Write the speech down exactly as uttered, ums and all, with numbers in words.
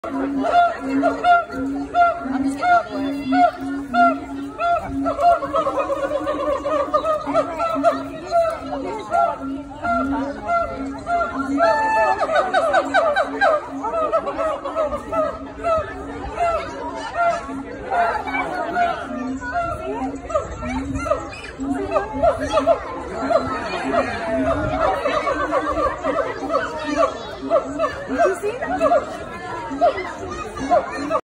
I'm just getting out of the way. Thank you.